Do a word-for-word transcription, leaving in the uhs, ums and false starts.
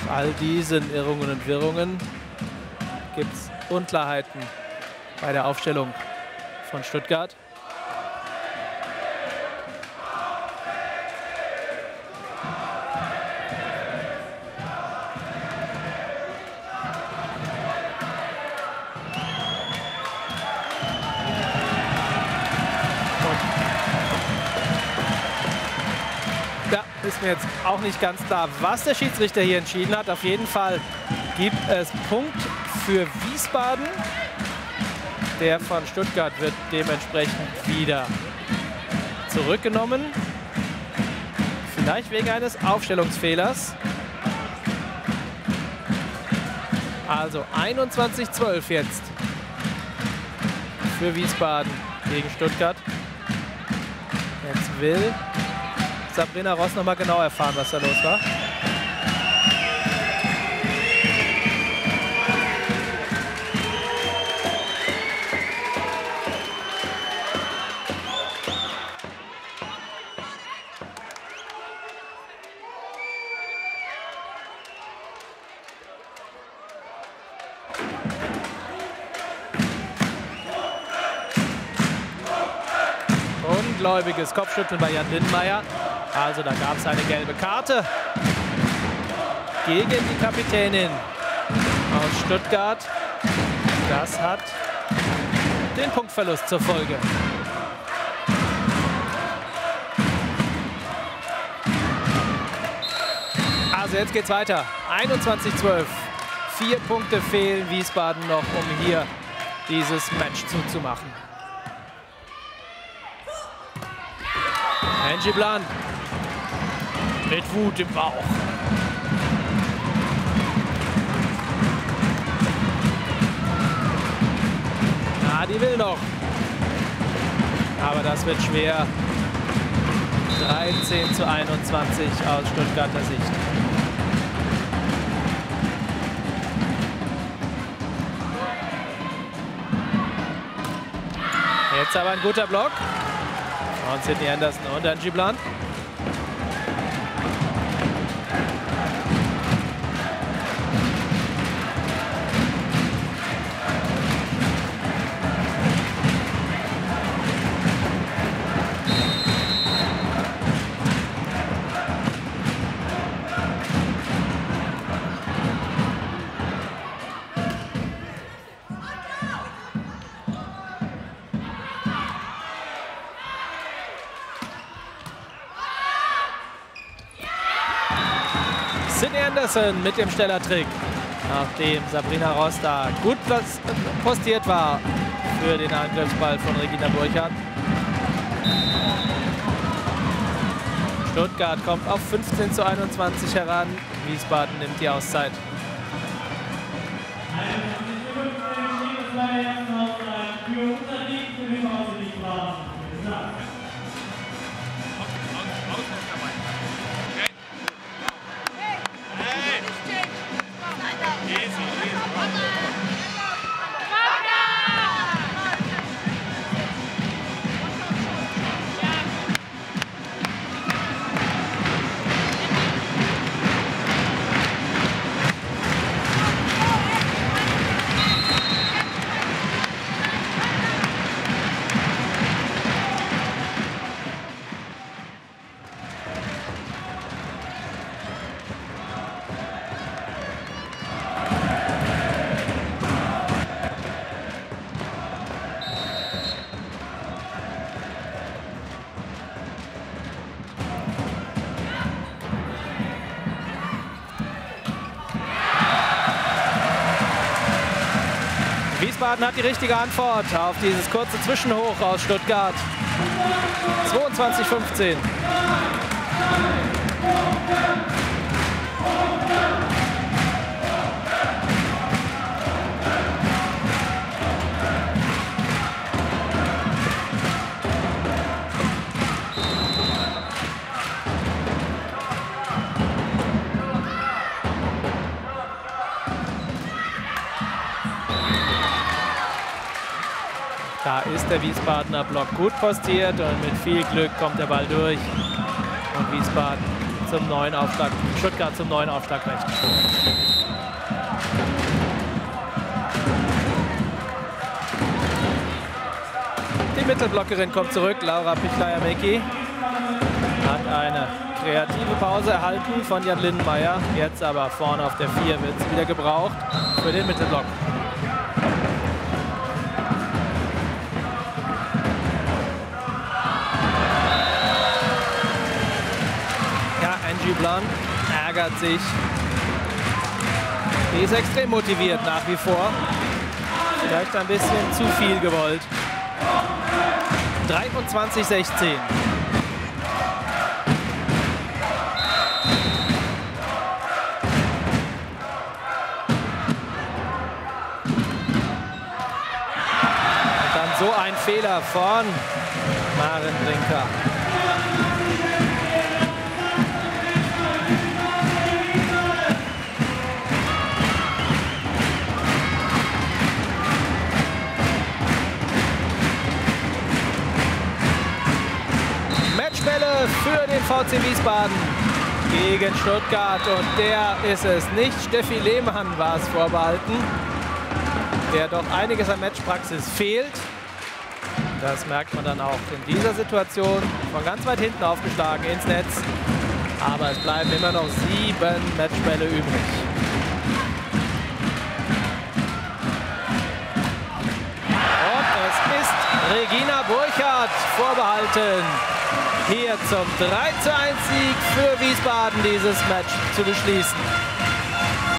Nach all diesen Irrungen und Wirrungen gibt es Unklarheiten bei der Aufstellung von Stuttgart. Ist mir jetzt auch nicht ganz klar, was der Schiedsrichter hier entschieden hat. Auf jeden Fall gibt es Punkt für Wiesbaden. Der von Stuttgart wird dementsprechend wieder zurückgenommen. Vielleicht wegen eines Aufstellungsfehlers. Also einundzwanzig zwölf jetzt für Wiesbaden gegen Stuttgart. Jetzt will Sabrina Ross noch mal genau erfahren, was da los war. Ungläubiges Kopfschütteln bei Jan Lindenmeier. Also da gab es eine gelbe Karte gegen die Kapitänin aus Stuttgart. Das hat den Punktverlust zur Folge. Also jetzt geht's weiter. einundzwanzig zwölf. Vier Punkte fehlen Wiesbaden noch, um hier dieses Match zuzumachen. Angie Blunt mit Wut im Bauch. Ja, die will noch. Aber das wird schwer. dreizehn zu einundzwanzig aus Stuttgarter Sicht. Jetzt aber ein guter Block. Und Sydney Anderson und Angie Blunt. Sydney Anderson mit dem Stellertrick, nachdem Sabrina Ross da gut postiert war für den Angriffsball von Regina Burchardt. Stuttgart kommt auf fünfzehn zu einundzwanzig heran. Wiesbaden nimmt die Auszeit. Wiesbaden hat die richtige Antwort auf dieses kurze Zwischenhoch aus Stuttgart. zweiundzwanzig fünfzehn. Da ist der Wiesbadener Block gut postiert und mit viel Glück kommt der Ball durch. Und Wiesbaden zum neuen Aufschlag, Stuttgart zum neuen Aufschlagrecht. Die Mittelblockerin kommt zurück, Laura Pichler-Jamecki. Hat eine kreative Pause erhalten von Jan Lindenmeier. Jetzt aber vorne auf der vier wird sie wieder gebraucht für den Mittelblock. Ja, Angie Blunt ärgert sich. Die ist extrem motiviert nach wie vor. Vielleicht ein bisschen zu viel gewollt. dreiundzwanzig sechzehn. So ein Fehler von Maren Brinker. Matchbälle für den V C Wiesbaden gegen Stuttgart. Und der ist es nicht. Steffi Lehmann war es vorbehalten, der doch einiges an Matchpraxis fehlt. Das merkt man dann auch in dieser Situation. Von ganz weit hinten aufgeschlagen ins Netz. Aber es bleiben immer noch sieben Matchbälle übrig. Und es ist Regina Burchardt vorbehalten, hier zum drei zu eins Sieg für Wiesbaden dieses Match zu beschließen.